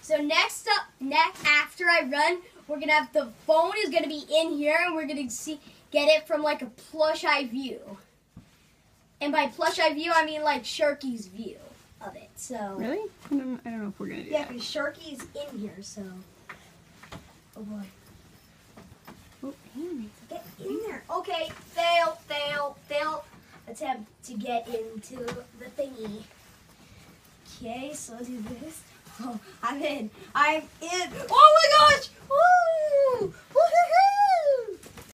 So next after I run, we're gonna have the phone is gonna be in here, and we're gonna get it from like a plush eye view. And by plush eye view, I mean like Sharky's view of it. So really, I don't know if we're gonna do that. Yeah, because Sharky's in here. So oh boy. Oh, Henry. Get in there. Okay, fail. Attempt to get into the thingy. Okay, so do this. Oh, I'm in. Oh my gosh! Woo!